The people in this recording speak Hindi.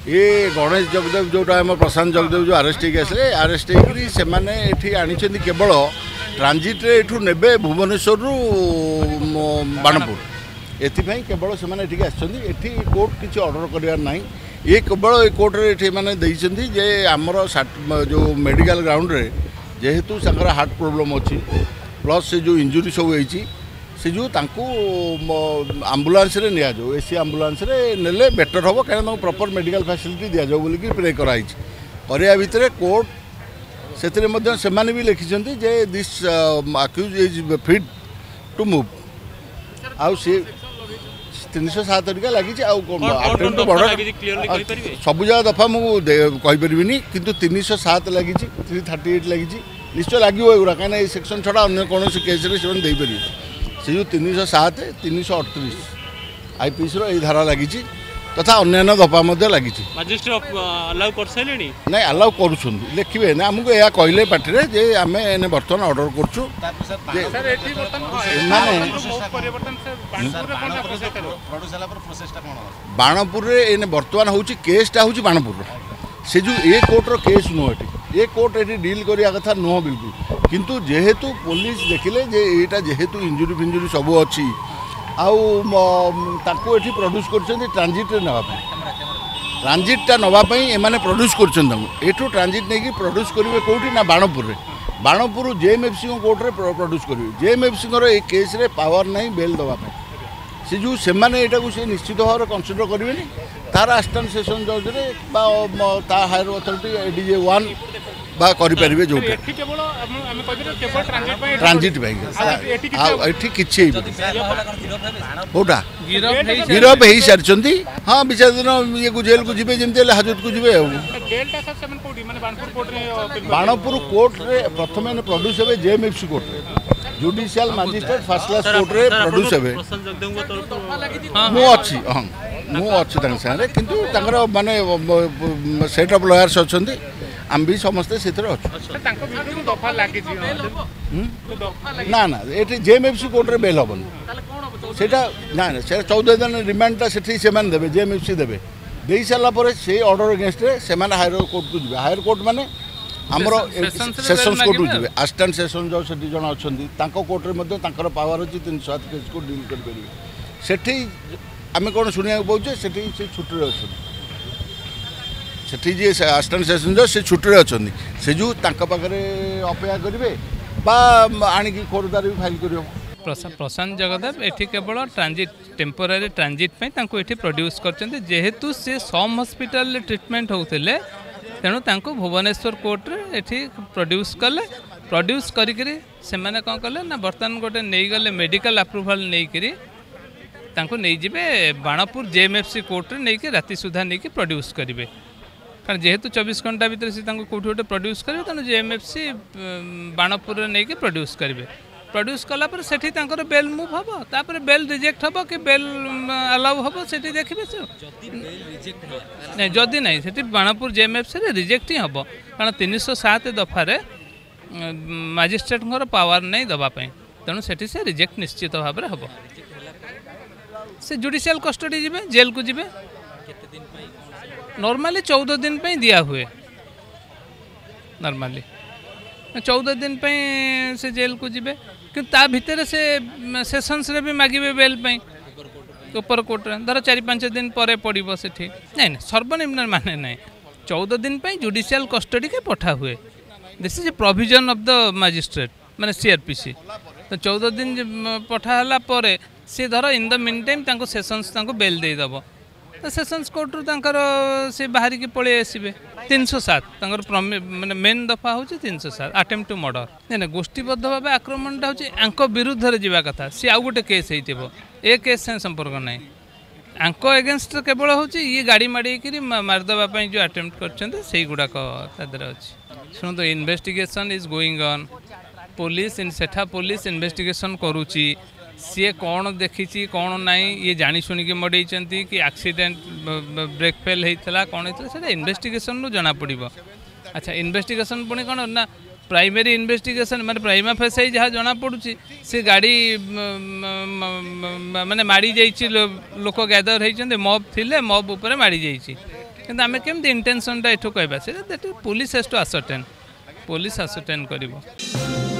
ये गणेश जगदेव जोटा आम प्रशांत जगदेव जो आरेस्ट होकर से आनी केवल ट्रांजिट एठू ने भुवनेश्वर बाणपुर एपाई केवल से कोर्ट किसी ऑर्डर करार ना ये केवल कोर्ट मैंने आमर जो मेडिकल ग्राउंड रे जेहेतु हार्ट प्रोब्लेम अच्छी प्लस से जो इंजुरी सब होती से जो आम्बुलांस नि जाऊ एसी आम्बुलांस नेले बेटर हम कहीं प्रॉपर मेडिकल फैसिलिटी दि जाऊ बोल प्रे कराई करिया भितर कोर्ट से भी लिखिं जे this accused is fit to move आउ सी 307 लगी सब जगह दफा मुझे किंतु 307 लगी 338 लगी निश्चय लगे एगुरा कहीं सेक्शन छड़ा अन्य कौन केस से जो 307 338 आईपीसी रो धारा लगी तथा अन्य दफा लगी ना अलाउ कर लिखे ना आमको यह कहले पार्टी जे आम बर्तमान ऑर्डर करूँ बाणपुर बर्तमान हूँ केसटा हूँ बाणपुर से जो ए कोर्टर केस नुह ये कोर्ट ये डील करिया कथा नुह बिल्कुल किंतु जेहेतु पुलिस देखिले जे एटा जेहेतु इंजुरी फिंजुरी सब अच्छी आउ ये प्रोड्यूस कर ट्रांजिट नापी ट्रांजिटा नापी एम प्रोड्यूस कर ट्रांजिट नहीं प्रोड्यूस करेंगे कौटी ना बाणपुर बाणपुर जेएमएफसी कोर्ट में प्रोड्यूस करेंगे जेएमएफसी ये केस रे पावर नहीं बेल दवाई से जो से से निश्चित भाव कनसीडर करेंगे तार आसिस्टांट सेशन जज हायर अथॉरिटी एडीजे 1 बा करें जो ट्रांजिट ये किसी कौटा गिरफ हो सारी हाँ विचार दिन ये जेल को जी जमी हाजत को जी बाणपुर कोर्ट रे प्रथम प्रोड्यूस हे JMFC court judicial magistrate first class court रे प्रोड्यूस हे मुझे सारे किंतु माने सेट ऑफ लॉयर्स अच्छा आम भी समस्ते से ना ना ये जेएमएफसी कोर्ट रे बेल हेन से ना से 14 दिन रिमांडटा से देवे जेएमएफसी देवे दे सारापर से ऑर्डर अगेंस्ट से हायर कोर्ट को जी हायर कोर्ट माने आमर सेशंस कोर्ट को जी आसिस्टांट सेशन जज से जन अच्छा कोर्ट में पावर अच्छी 307 केस को डील करें आम कौन शुणा पाचे से छुट्टी अच्छे जी आसिस्टांट सेशन जज से छुट्टी अच्छा से जो पाखे अपेक्षा करेंगे आणिकी खोरदार भी फाइल कर प्रशांत जगदेव ये केवल ट्रांजिट टेम्पोरारी ट्रांजिट ये प्रोड्यूस कर जेहेतु से सम हॉस्पिटल ट्रीटमेंट होते तेणु भुवनेश्वर कोर्ट रे ये प्रोड्यूस कले प्रोड्यूस करी से कौन कले ना बर्तमान गोटे नहीं गले मेडिकल अप्रूवाल नहीं नहीं जीवे बाणपुर जेएमएफसी कोर्ट रे नहीं राति सुधा नहीं प्रोड्यूस करेंगे कारण जेहेतु 24 घंटा भितर से कौट गोटे प्रोड्यूस करेंगे तेणु जेएमएफसी बाणपुर नहीं प्रोड्यूस करेंगे प्रोड्यूस कलापर से बेल मुव हम तापर बेल रिजेक्ट हम कि बेल अलाउ हम से देखिए नहीं जदि नहीं से बाणपुर जेएमएफसी रिजेक्ट ही हम कारण 307 दफार मजिस्ट्रेट पावर नहीं दवापाई तेणु से रिजेक्ट निश्चित भाव में हम से जुडिशियल कस्टडी जी जेल को जी नॉर्मली 14 दिन दिया हुए नॉर्मली 14 दिन से जेल को जी कि ता भितर से सेशंस रे भी मागिबे बेल पई ऊपर कोर्ट रे धर 4-5 दिन पर पड़ो से नहीं सर्वनिम्न माने नहीं 14 दिन जुडिशियल कस्टडी के पठा हुए this is a provision of the magistrate माने सीआरपीसी तो 14 दिन पठाला पर सी धर in the meantime sessions bail देदेव तो सेशंस कोर्ट रू से बाहर की पलि आसबे 307 माने मेन दफा हूँ 307 अटेम्प्ट टू मर्डर नहीं गोष्ठीबद्ध भाव आक्रमणटा हूँ विरुद्ध जावा कथा सी आउ गोटे केस हो ए केस से संपर्क ना आंक एगेन्स्ट केवल हूँ ये गाड़ी माड़ी मारिदेवाई जो अटेम्प्ट कर गुड़ाक अच्छी शुणु investigation is going on police सेठा पुलिस इन्वेस्टिगेशन करुच्ची सी कौन देखी कौन नाई ये जानी शुणिकी मडे कि एक्सीडेंट ब्रेक फेल होता कौन होता इन्वेस्टिगेशन जना पड़ अच्छा इन्वेस्टिगेशन पुणी कौन ना प्राइमरी इन्वेस्टिगेशन माने प्राइमा फेसाई जहाँ जना पड़ुची से गाड़ी माने माड़ी जाइए लोक गैदर होती मब थिले मब उपरे माड़ी जाइए କିନ୍ତୁ ଆମେ କେମିତି ଇଣ୍ଟେନସନଟା ଏଠୁ କହିବା ସେଇଟା police has to ascertain police ascertain କରିବ।